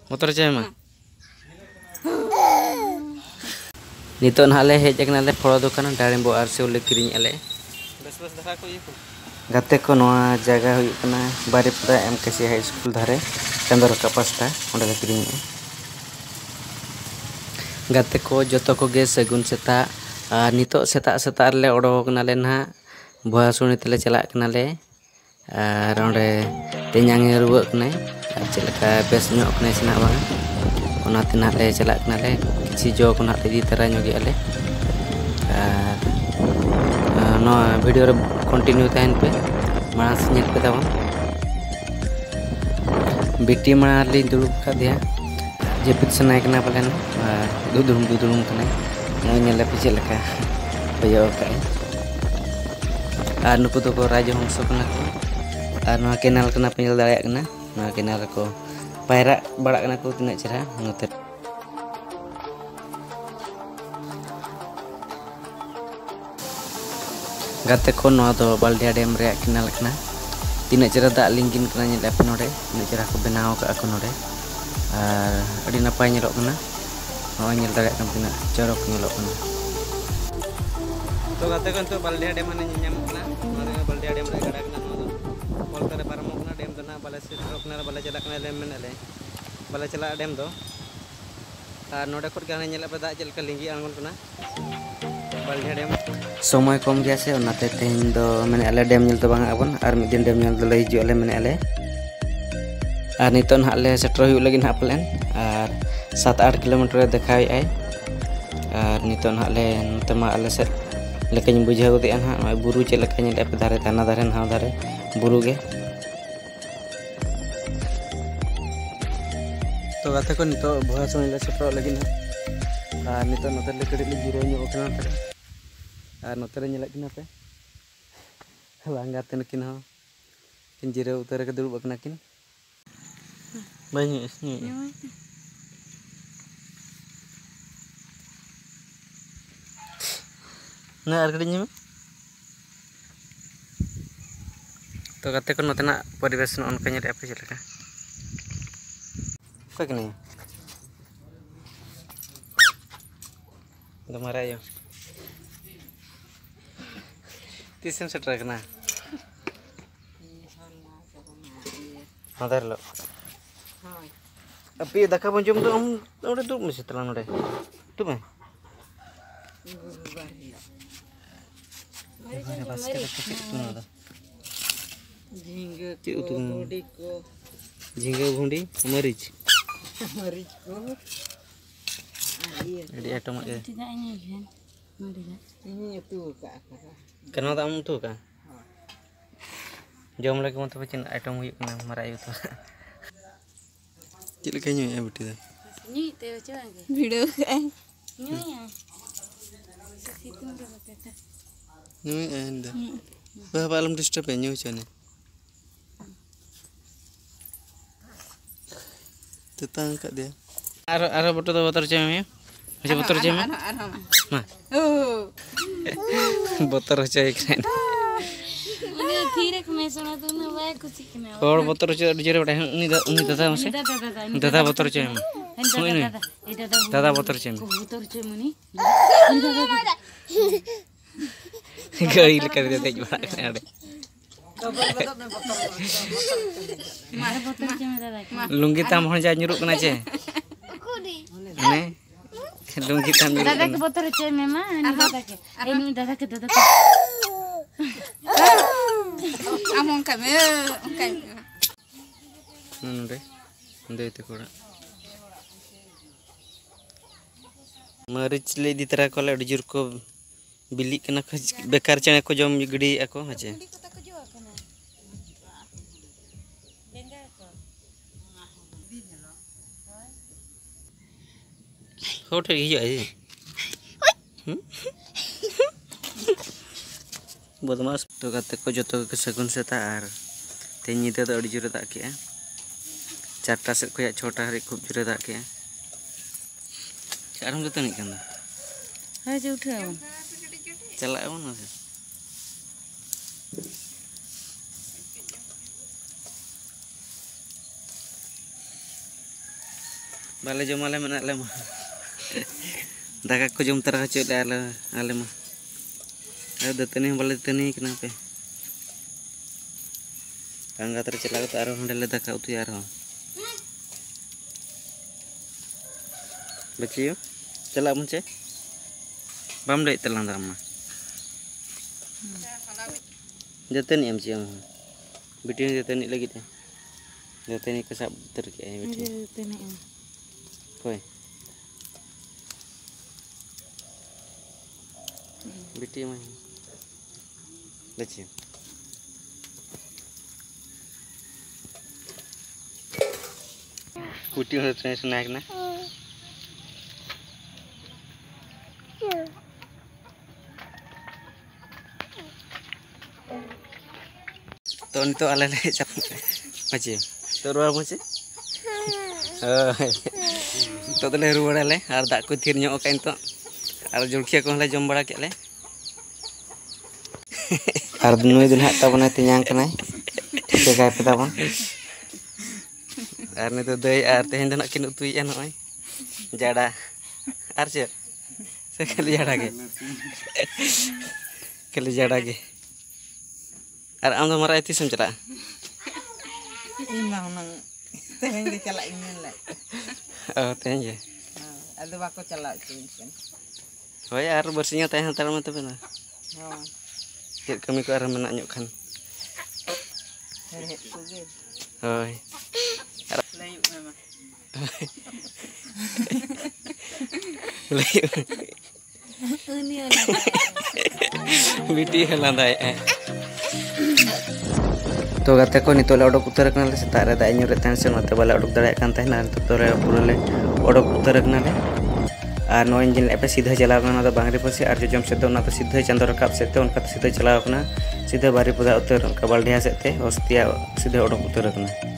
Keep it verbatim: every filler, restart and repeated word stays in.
Motor aja emang. Nito nale hej aknale photo dokan dari Bo Arsi ule kiriñ ale. Bes bes dakha ko iku. Gate ko noa jaga huyuk kana Baripada M K C High School dhare Chandor ka pasta onde le kiriñ. Gate ko joto ko ge sagun seta nito seta seta le odok kanale na Bohasuni tele chalak kanale ar onde tenyang ruwak kane chelaka bes nyok kane sina bang. Ona tinah le chalak kanale किसी जो को नाते दी तरह ᱧᱚᱜ ᱜᱮᱭᱟᱞᱮ ᱟᱨ ᱱᱚᱣᱟ video ᱨᱮ continue ᱛᱟᱦᱮᱱ ᱯᱮ ᱢᱟᱲᱟᱝ ᱥᱮᱫ ᱧᱮᱞ ᱯᱮ ᱛᱟᱵᱚᱱ ᱵᱤᱴᱤ ᱢᱟᱲᱟᱝ ᱨᱮᱞᱤᱧ ᱫᱩᱲᱩᱵ ᱠᱟᱫᱮᱭᱟ ᱡᱟᱹᱯᱤᱫ ᱥᱟᱱᱟᱭ ᱠᱟᱱᱟ ᱯᱟᱞᱮᱱ ᱟᱨ ᱫᱩᱫᱩᱲᱩᱢ ᱫᱩᱫᱩᱲᱩᱢ ᱠᱟᱱᱟᱭ ᱱᱚᱜᱼᱚᱭ ᱧᱮᱞ ᱯᱮ ᱪᱮᱫ ᱞᱮᱠᱟ ᱦᱚᱭᱚ ᱠᱟᱜᱼᱟᱭ ᱟᱨ ᱱᱩᱠᱩ ᱫᱚᱠᱚ ᱨᱟᱡᱽᱦᱚᱸᱥᱚ ᱠᱟᱱᱟ ᱠᱚ ᱟᱨ ᱱᱚᱣᱟ ᱠᱮᱱᱮᱞ ᱠᱟᱱᱟ ᱯᱮ ᱧᱮᱞ ᱫᱟᱲᱮᱭᱟᱜ ᱠᱟᱱᱟ ᱱᱚᱣᱟ ᱠᱮᱱᱮᱞ ᱨᱮᱠᱚ ᱯᱟᱭᱨᱟᱜ ᱵᱟᱲᱟᱜ ᱠᱟᱱᱟ ᱠᱚ ᱛᱤᱱᱟᱹᱜ ᱪᱮᱦᱨᱟ ᱱᱚᱛᱮ गाते को नवा दो बाल्डिया डैम रे केनाल कना तीना चेहरा दाग लिंगिन कना नेल पे नोडे तीना चेहरा को बनाव का को नोडे आर अडी नपाय नेलो कना नवा नेल दाड़े कन तीना चरक नेलो कना तो गाते को तो बाल्डिया डैम ने ᱧᱟᱢ कना नोडे बाल्डिया डैम रे गडा कना नो कोलता रे पारमो कना डैम दना बाले सेटरो कना बाले चला कना ले मेनले बाले चला डैम दो आर नोडे खट के नेल पे दाग चलका लिंगी आंगन कना बाल्डिया डैम समय कम गया से ओनाते तेहन दो माने आले डैम नेल तो बांग आबन आर मिद दिन डैम नेल दो लई हिजु आले माने आले आर नितन हाले सेटर हुई लगिन हा प्लान आर सात आठ किलोमीटर देखाय आय आर नितन हाले नते मा आले से लेकिन बुझाव दे हा नय बुरु चे लेका नेल पे धारे ताना धारे हा धारे बुरु गे तो गाते को नितो भोहासो ले सेटर लगिन हा आर नितो नते ले कड़ी ले जिरो ᱧᱚᱜ कना तारे आर नोते रे नेलक किना पे लांगा तेन किन हो किन जिरे उतर के दुड़ुब कना किन बाई इसनी ना आर कड़ी ᱧᱮᱢ तो गाते को नोतेना परिवेश न अनका नेल पे चलका का कने दमारा यो तीसम सेटर कना मदर लो अपि दाका बन जम तो हम ओडे दुब में सेतला नोडे तु में बस के तु ना झिंगे को भुंडी को झिंगे भुंडी मरीच मरीच को अडी आइटम ए tidak ini kan ini itu ka kenal tak mu tu ka jom lagi mont pecin item huyuk na marayu tu cik lagi nyu ya beti ni te coba ke video kan nyu ya situ dia kata nyu anda bah alam disturb ya nyu chane tetang kat dia aro aro boto to botor cem ya macam botor cem nah oh botor cai keren ini धीरे में सुना तो ना वाय कुछ किने और बोतर चे जरे बटा उनी उनी दादा मसे दादा बोतर चे उनी दादा बोतर चे बोतर चे मनी गाड़ी लेकर दे तेज बड़ा करे अरे मारे बोतर चे में दादा लुंगी ताम हन जा nyuruk कना चे ने लुंगी ताम nyuruk दादा के बोतर चे में मा दादा के ini दादा के दादा के among kami kami nunde nunde itu kora maric le di tera ko le jur ko bili kena ko bekar chene ko jom gidi ako hache hotel hiyo ai बदमाश तो गाते को जो के सगुन सेता और ते नीते तो अड़ी जुरे दाग के चारटा से को छोटा हरी खूब जुरे दाग के चारम तो नहीं करना है जो उठे चला है ना Bale jom ale mana ale mah. Daga ko jom tara hacuk le ale ale mah. Ayo datani bale datani kenapa? Angga tercelak tu arah hendak le daka utu arah. Baciu, celak munce. Bam dek telang dama. Datani am ciam. Bitin datani lagi deh. Datani kesap terke bitin. Datani am. Koi. Bitin mah. Baciu. Kuti udah terus naik na. Tuh itu ala le cap macam. Tuh ruar macam. Oh. Tuh tuh le ruar le. Ar dak ku thir nyok kain tuh. Ar julkia ko le jom bada ke le. Ar dunoi dun hak tabana tinyang kenai. Jaga peta bang. Ar ni tu doi ar tehen nak kinu tui ya noi. Jada. Ar cer. Sekali jada ke. Kali jada ke. Ar am tu marah itu sem cera. Imang nang tehen di celak ini le. Oh tehen je. Ada bako celak cincin. Oh ya ar bersihnya tehen antar mata benar. Oh. Kit kami ke arah menak nyok kan. Hehe suge. Oh. Layu memang. Layu. Ini ada. Biti helandai eh. तो गाते को नितो ले ओडक उतर कना ले सेता रे दाय ᱧᱩᱨᱮ ᱛᱟᱦᱮᱱ ᱥᱮ ᱱᱚᱛᱮ ᱵᱟᱞᱮ ᱚᱰᱚᱠ ᱫᱟᱲᱮᱭᱟᱜ ᱠᱟᱱ ᱛᱟᱦᱮᱱᱟ ᱱᱤᱛᱚᱜ ᱫᱚ ᱯᱩᱨᱟᱹ ᱞᱮ ᱚᱰᱚᱠ ᱩᱛᱟᱹᱨ ᱠᱟᱱᱟ ᱞᱮ ᱟᱨ ᱱᱚ ᱤᱧᱡᱤᱱ ᱮᱯᱮ ᱥᱤᱫᱷᱟᱹ ᱪᱟᱞᱟᱣ ᱠᱟᱱᱟ ᱫᱚ ᱵᱟᱝᱨᱤ ᱯᱟᱥᱮ ᱟᱨ ᱡᱚᱡᱚᱢ ᱥᱮᱫ ᱫᱚ ᱚᱱᱟ ᱫᱚ ᱥᱤᱫᱷᱟᱹ ᱪᱟᱸᱫᱚ ᱨᱟᱠᱟᱵ ᱥᱮᱫ ᱛᱮ ᱚᱱᱠᱟ ᱥᱤᱫᱷᱟᱹ ᱪᱟᱞᱟᱣ ᱠᱟᱱᱟ ᱥᱤᱫᱷᱟᱹ ᱵᱟᱨᱤ ᱯᱚᱫᱟ ᱩᱛᱟᱹᱨ ᱚᱱᱠᱟ ᱵᱟᱞᱰᱤᱦᱟ ᱥᱮᱫ ᱛᱮ ᱚᱥᱛᱤᱭᱟ ᱥᱤᱫᱷᱟᱹ ᱚᱰᱚᱠ ᱩᱛᱟᱹᱨ ᱠᱟᱱᱟ